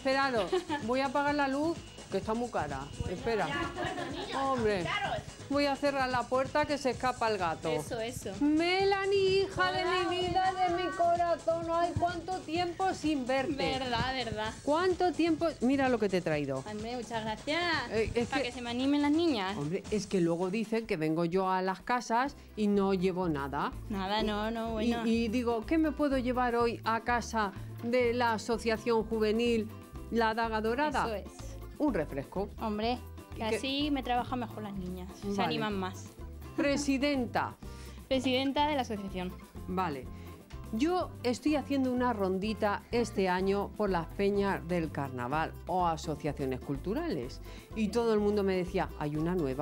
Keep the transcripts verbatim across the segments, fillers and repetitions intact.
esperaros, voy a apagar la luz, que está muy cara. Espera. Hombre, voy a cerrar la puerta que se escapa el gato. Eso, eso. Melanie, hija Hola, de mi vida, hola. de mi corazón, ay, cuánto tiempo sin verte. Verdad, verdad. ¿Cuánto tiempo? Mira lo que te he traído. André, muchas gracias. Eh, es Para que- que se me animen las niñas. Hombre, es que luego dicen que vengo yo a las casas y no llevo nada. Nada, no, no, Y, bueno. y digo, ¿qué me puedo llevar hoy a casa de la Asociación Juvenil La Daga Dorada? Eso es. Un refresco. Hombre, que ¿Y qué? así me trabajan mejor las niñas. Se Vale. animan más. Presidenta. Presidenta de la asociación. Vale. Yo estoy haciendo una rondita este año por las peñas del carnaval o asociaciones culturales. Y todo el mundo me decía, hay una nueva.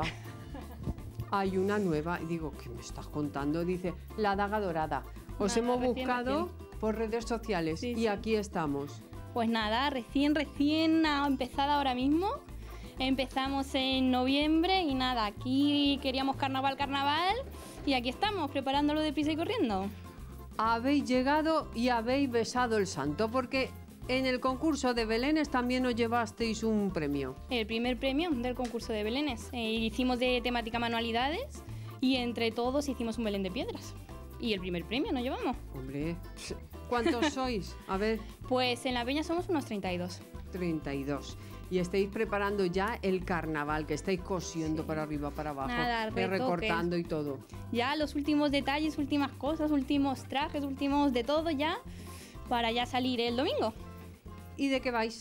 Hay una nueva. Y digo, ¿qué me estás contando? Dice, La Daga Dorada. Os Nada, hemos recién, buscado recién. por redes sociales Sí, y sí. aquí estamos. Pues nada, recién, recién ha empezado ahora mismo. Empezamos en noviembre y nada, aquí queríamos carnaval, carnaval y aquí estamos preparándolo deprisa y corriendo. Habéis llegado y habéis besado el santo porque en el concurso de Belénes también os llevasteis un premio. El primer premio del concurso de Belénes. Eh, hicimos de temática manualidades y entre todos hicimos un Belén de piedras. Y el primer premio nos llevamos. Hombre, ¿cuántos sois? A ver, Pues en la peña somos unos treinta y dos. treinta y dos. Y estáis preparando ya el carnaval, que estáis cosiendo para arriba, para abajo, Nada, eh, retoques. recortando y todo. Ya los últimos detalles, últimas cosas, últimos trajes, últimos de todo ya para ya salir el domingo. ¿Y de qué vais?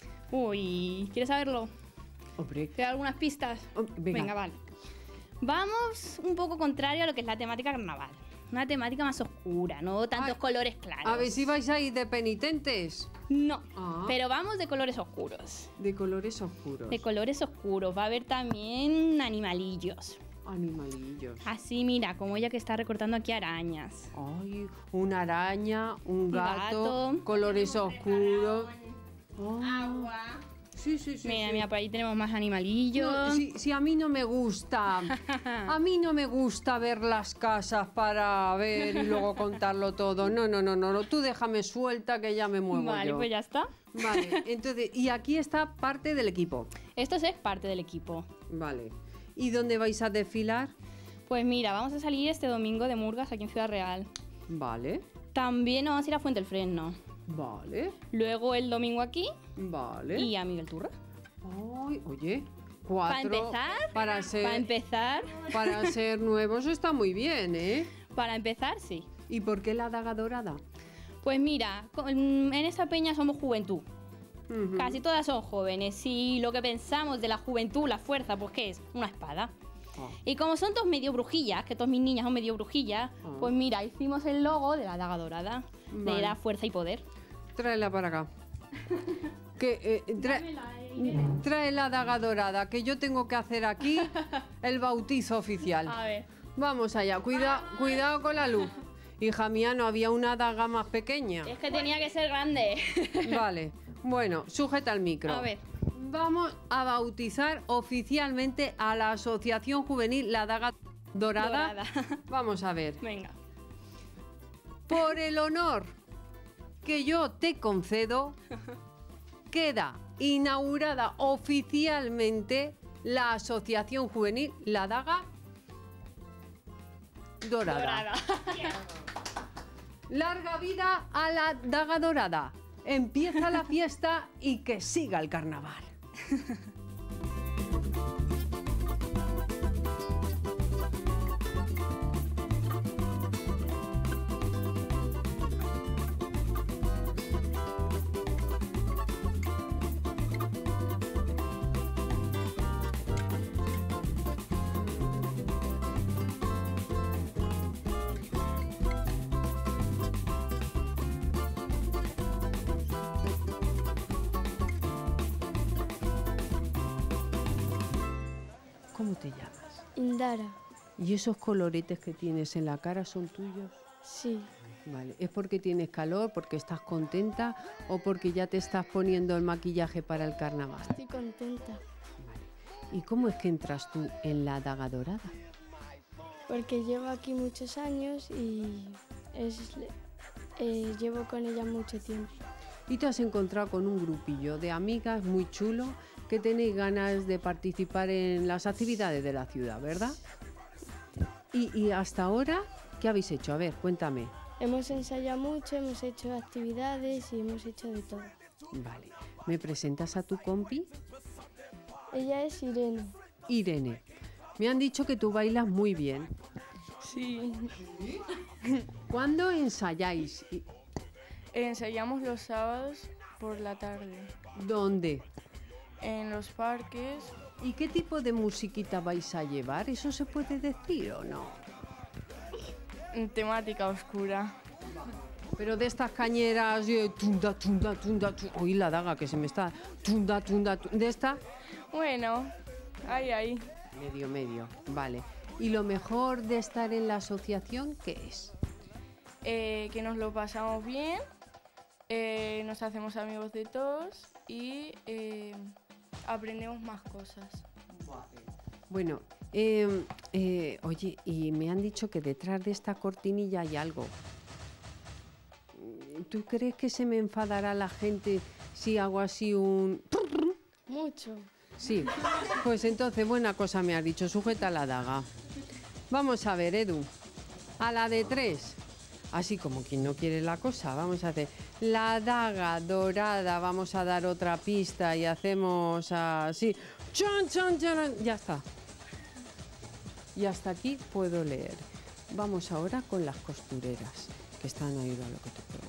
Uy, ¿quieres saberlo? Hombre, ¿Te doy algunas pistas? Oh, venga. vale. Vamos un poco contrario a lo que es la temática carnaval. Una temática más oscura, no tantos Ay, colores claros. a ver si vais a ir de penitentes, No, Ah. pero vamos de colores oscuros. de colores oscuros, De colores oscuros. Va a haber también animalillos. animalillos. Así, mira, como ella que está recortando aquí arañas. Ay, una araña, un gato, gato. colores oscuros. Oh. Sí, sí, sí. Mira, sí. mira, por ahí tenemos más animalillos. No, si, si a mí no me gusta, a mí no me gusta ver las casas para ver y luego contarlo todo. No, no, no, no, no. Tú déjame suelta que ya me muevo Vale, yo. pues ya está. Vale, entonces, y aquí está parte del equipo. Esto es parte del equipo. Vale. ¿Y dónde vais a desfilar? Pues mira, vamos a salir este domingo de Murgas aquí en Ciudad Real. Vale, También nos vamos a ir a Fuente el Fresno. vale, Luego el domingo aquí vale. y a Miguel Turra. Ay, oye, Para cuatro. empezar, Para ser, para empezar, para ser nuevos está muy bien, ¿eh? para empezar, sí. ¿Y por qué la daga dorada? Pues mira, con- en esa peña somos juventud. Ujú. Casi todas son jóvenes y lo que pensamos de la juventud, la fuerza, pues ¿qué es? Una espada. Ah. Y como son todos medio brujillas, que todas mis niñas son medio brujillas, Ah. pues mira, hicimos el logo de la daga dorada. Vale. Le da fuerza y poder. Tráela para acá. Que, eh, tra- trae la daga dorada, que yo tengo que hacer aquí el bautizo oficial. A ver. Vamos allá, cuida, cuidado con la luz. Hija mía, no había una daga más pequeña. Es que tenía que ser grande. Vale, bueno, sujeta el micro. A ver. Vamos a bautizar oficialmente a la Asociación Juvenil La Daga Dorada. Dorada. Vamos a ver. Venga. Por el honor que yo te concedo, queda inaugurada oficialmente la Asociación Juvenil La Daga Dorada. Dorada. Larga vida a la Daga Dorada. Empieza la fiesta y que siga el carnaval. ¿Cómo te llamas? Indara, ¿Y esos coloretes que tienes en la cara son tuyos? sí, Vale. ¿Es porque tienes calor, porque estás contenta o porque ya te estás poniendo el maquillaje para el carnaval? estoy contenta ¿Y cómo es que entras tú en la Daga Dorada? porque llevo aquí muchos años y es, eh, llevo con ella mucho tiempo. y te has encontrado con un grupillo de amigas muy chulo que tenéis ganas de participar en las actividades de la ciudad, ¿verdad? Y, y hasta ahora, ¿qué habéis hecho? A ver, cuéntame. Hemos ensayado mucho, hemos hecho actividades y hemos hecho de todo. Vale. ¿Me presentas a tu compi? Ella es Irene. Irene. Me han dicho que tú bailas muy bien. Sí. ¿Cuándo ensayáis? ¿Y Ensayamos los sábados por la tarde ¿Dónde? en los parques. ¿Y qué tipo de musiquita vais a llevar? ¿Eso se puede decir o no? En temática oscura. Pero de estas cañeras, eh, tunda, tunda, tunda, tunda. Oí la daga que se me está. Tunda, tunda, tunda. ¿De esta? Bueno, ahí, ahí. Medio, medio. Vale. ¿Y lo mejor de estar en la asociación qué es? Eh, que nos lo pasamos bien, eh, nos hacemos amigos de todos y eh, aprendemos más cosas. Bueno, eh, eh, oye, y me han dicho que detrás de esta cortinilla hay algo. ¿Tú crees que se me enfadará la gente si hago así un...? Mucho. Sí, pues entonces buena cosa me has dicho, sujeta la daga. Vamos a ver, Edu, a la de tres, así como quien no quiere la cosa, vamos a hacer la daga dorada, vamos a dar otra pista y hacemos así, chon, chon, chon, ya está. Y hasta aquí puedo leer. Vamos ahora con las costureras, que están ahí a lo que te puedo.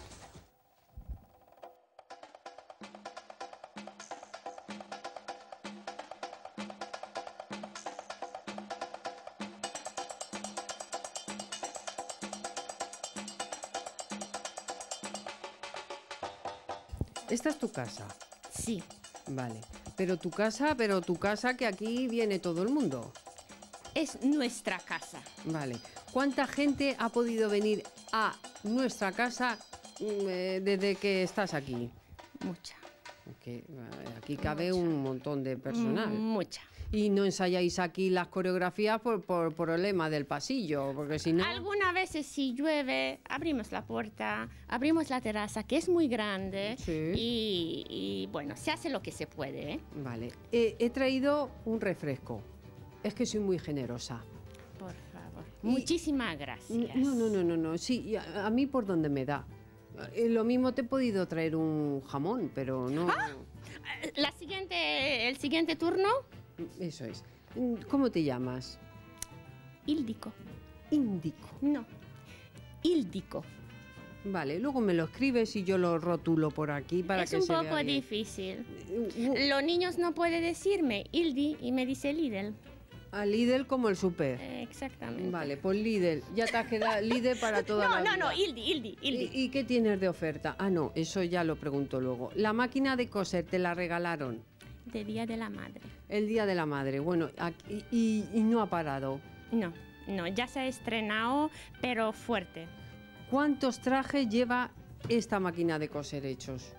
Esta es tu casa, Sí, vale. Pero tu casa, pero tu casa que aquí viene todo el mundo. es nuestra casa. Vale. ¿Cuánta gente ha podido venir a nuestra casa mm, eh, desde que estás aquí? Mucha. Porque, eh, aquí cabe un montón de personal. Mucha. Y no ensayáis aquí las coreografías por, por problema del pasillo, porque si no... Algunas veces si llueve, abrimos la puerta, abrimos la terraza, que es muy grande, Sí. y, y, bueno, se hace lo que se puede, ¿eh? Vale. Eh, he traído un refresco. Es que soy muy generosa. Por favor. Y- Muchísimas gracias. No, no, no, no, no. Sí, y a, a mí por donde me da. Eh, lo mismo te he podido traer un jamón, pero no... La siguiente, el siguiente turno, Eso es. ¿Cómo te llamas? Íldico. Índico. No, Íldico. Vale, luego me lo escribes y yo lo rotulo por aquí para Es que un se poco vea bien. difícil. Uh, uh, Los niños no pueden decirme Ildi y me dice Lidl. A Lidl como el super. Eh, Exactamente. Vale, pues Lidl. Ya te has quedado Lidl para toda No, la no, vida. no, Ildi, Ildi, Ildi. ¿Y, y qué tienes de oferta? Ah, no, eso ya lo pregunto luego. La máquina de coser te la regalaron De Día de la Madre. el Día de la Madre. Bueno, aquí- y, y no ha parado. No, no, ya se ha estrenado, pero fuerte. ¿Cuántos trajes lleva esta máquina de coser hechos?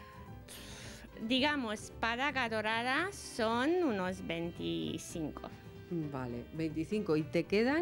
Digamos, padaga dorada son unos veinticinco. Vale, veinticinco. ¿Y te quedan?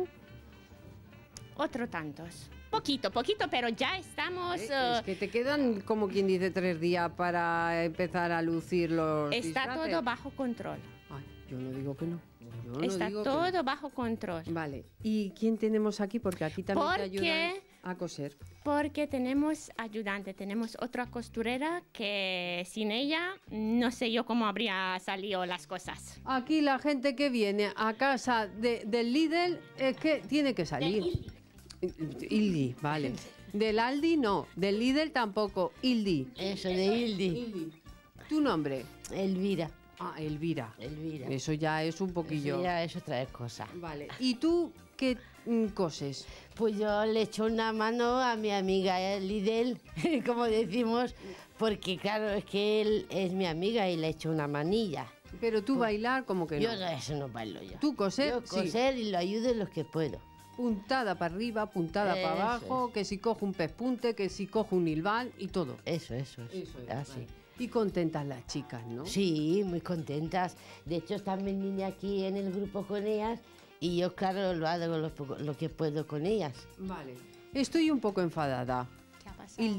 Otro tantos. Poquito, poquito, pero ya estamos... Eh, eh, es que te quedan, como quien dice, tres días para empezar a lucir los está disfraces. todo bajo control. Ay, yo no digo que no. Yo no Está digo que todo no. bajo control. Vale. ¿Y quién tenemos aquí? Porque aquí también te ayudan Porque- a coser. Porque tenemos ayudante, tenemos otra costurera que sin ella no sé yo cómo habría salido las cosas. Aquí la gente que viene a casa de, del Lidl es que tiene que salir. Ildi, vale. Del Aldi no, del Lidl tampoco. Ildi. Eso, de Hildi. Ildi. ¿Tu nombre? Elvira. Ah, Elvira. Elvira. Eso ya es un poquillo. Eso ya es otra cosa. Vale. ¿Y tú qué mm, coses? Pues yo le echo una mano a mi amiga eh, Lidl, como decimos, porque claro, es que él es mi amiga y le echo una manilla. Pero tú bailar como que Yo no. no, eso no bailo yo. Tú coser, Yo sí. coser y lo ayudo en lo que puedo. Puntada para arriba, puntada para Eso abajo, que si cojo un pespunte, que si cojo un hilván y todo. Eso, eso, eso. Eso es, Así. vale. Y contentas las chicas, ¿no? Sí, muy contentas. De hecho, están mi niña aquí en el grupo con ellas y yo, claro, lo hago lo, poco- lo que puedo con ellas. Vale. Estoy un poco enfadada. ¿Qué ha pasado? Ildi,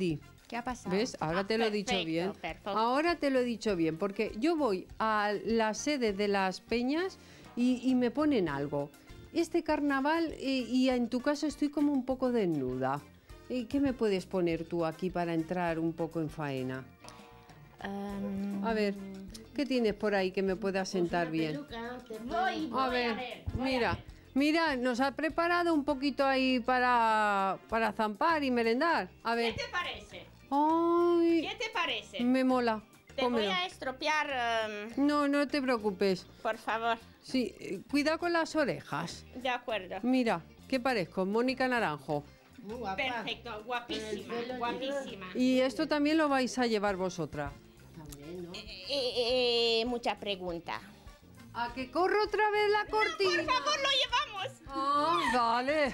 ¿Qué ha pasado? ¿Ves? Ahora Ah, te lo he perfecto, dicho bien. perfecto. Ahora te lo he dicho bien, porque yo voy a la sede de las peñas y, y me ponen algo. Este carnaval, y, y en tu caso estoy como un poco desnuda. ¿Y qué me puedes poner tú aquí para entrar un poco en faena? Em, A ver, ¿qué tienes por ahí que me pueda sentar bien? voy, voy A ver, ver, voy a mira, ver. mira, nos ha preparado un poquito ahí para, para zampar y merendar. A ¿Qué ver. te parece? Ay, ¿Qué te parece? me mola. Te voy Cómelo. a estropear, em, No, no te preocupes. por favor. Sí, eh, cuidado con las orejas. De acuerdo. Mira, ¿qué parezco? Mónica Naranjo. Muy guapa. Perfecto, guapísima, Con el pelo guapísima. Y esto también lo vais a llevar vosotras. También, ¿no? Eh, eh, mucha pregunta. ¿A que corro otra vez la cortina? Por favor, lo llevamos. Ah, vale.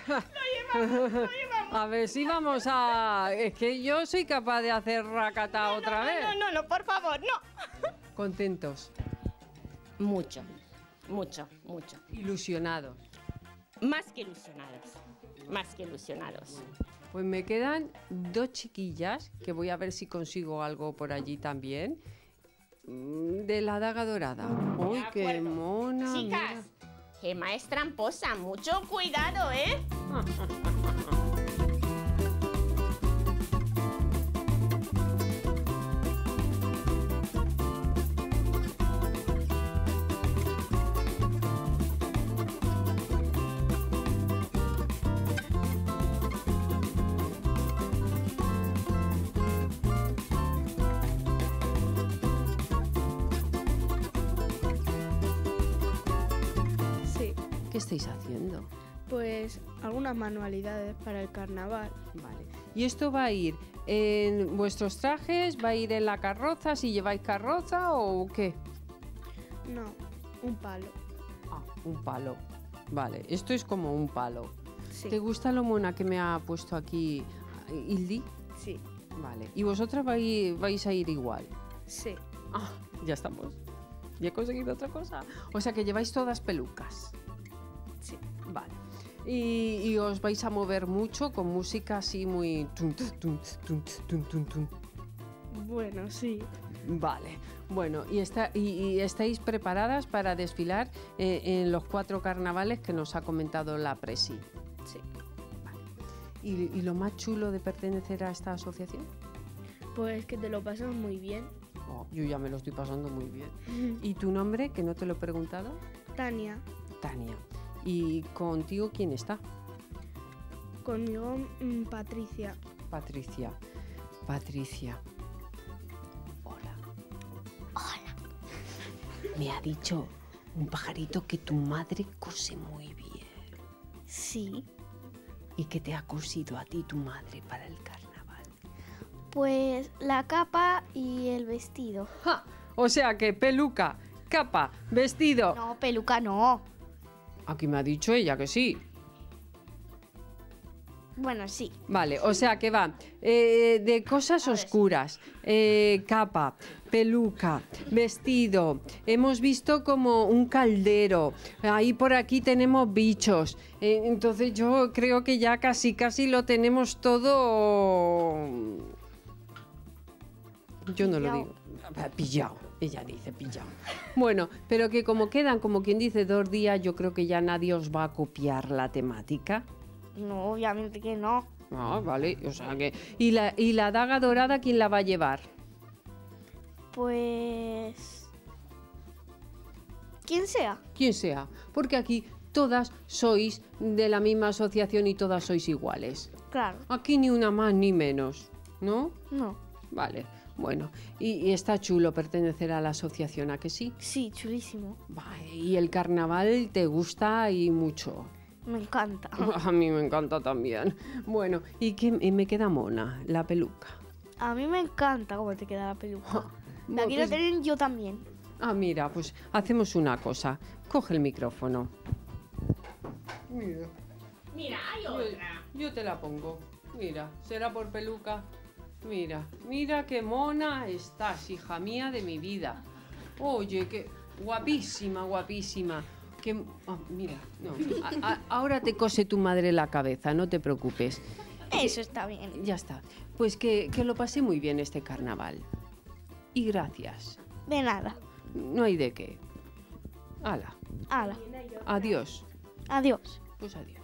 A ver si vamos a... Es que yo soy capaz de hacer racata otra no, vez. No, no, no, por favor, no. Contentos, Mucho, mucho, mucho. ilusionados. Más que ilusionados. Más que ilusionados. Pues me quedan dos chiquillas, que voy a ver si consigo algo por allí también, mm, de la daga dorada. ¡Uy, De qué acuerdo. mona! Chicas, Gemma es tramposa. Mucho cuidado, ¿eh? Sí, ¿Qué estáis haciendo? pues algunas manualidades para el carnaval. Vale. ¿Y esto va a ir en vuestros trajes? ¿Va a ir en la carroza? ¿Si lleváis carroza o qué? No, un palo. Ah, un palo. Vale, esto es como un palo. Sí, ¿Te gusta lo mona que me ha puesto aquí Hildi? sí, Vale. ¿Y vosotras vais, vais a ir igual? sí, Ah, ya estamos. ¿Ya he conseguido otra cosa? O sea que lleváis todas pelucas. sí. Vale. Y, y os vais a mover mucho con música así muy... tun, tun, tun, tun, tun, tun. Bueno, sí. Vale. Bueno, y, está, y, y estáis preparadas para desfilar eh, en los cuatro carnavales que nos ha comentado la Presi. Sí. ¿Y, y lo más chulo de pertenecer a esta asociación? Pues que te lo pasas muy bien. Oh, yo ya me lo estoy pasando muy bien. ¿Y tu nombre, que no te lo he preguntado? Tania, Tania. ¿Y contigo quién está? conmigo mm, Patricia. Patricia. Patricia. Hola. Hola. Me ha dicho un pajarito que tu madre cose muy bien. Sí, ¿Y qué te ha cosido a ti tu madre para el carnaval? pues la capa y el vestido. ¡Ja! O sea que peluca, capa, vestido. No, peluca no. Aquí me ha dicho ella que sí. Bueno, sí. Vale, o sea que va eh, de cosas oscuras, eh, capa, peluca, vestido. Hemos visto como un caldero. Ahí por aquí tenemos bichos. Eh, entonces yo creo que ya casi casi lo tenemos todo. Yo no lo Pillao. digo. Pillado. Ella dice pillado. Bueno, pero que como quedan, como quien dice, dos días, yo creo que ya nadie os va a copiar la temática. No, obviamente que no. Ah, vale, o sea que... ¿Y la, ¿Y la daga dorada quién la va a llevar? Pues... ¿Quién sea? Quien sea, porque aquí todas sois de la misma asociación y todas sois iguales. Claro. Aquí ni una más ni menos, ¿no? No. Vale, bueno, y, y está chulo pertenecer a la asociación, ¿a que sí? Sí, chulísimo. Vale, y el carnaval te gusta y mucho. Me encanta. A mí me encanta también. Bueno, y que y me queda mona, la peluca. A mí me encanta cómo te queda la peluca. La Bueno, quiero pues- tener yo también. Ah, mira, pues hacemos una cosa. Coge el micrófono. Mira, Mira, hay yo, otra. yo te la pongo. Mira, será por peluca. Mira, mira qué mona estás, hija mía de mi vida. Oye, qué guapísima, guapísima. Qué, ah, mira, no. a- a- ahora te cose tu madre la cabeza, no te preocupes. Eso está bien. Ya está. Pues que, que lo pasé muy bien este carnaval. Y gracias. De nada. No hay de qué. Hala. Hala. Adiós. Adiós. Pues adiós.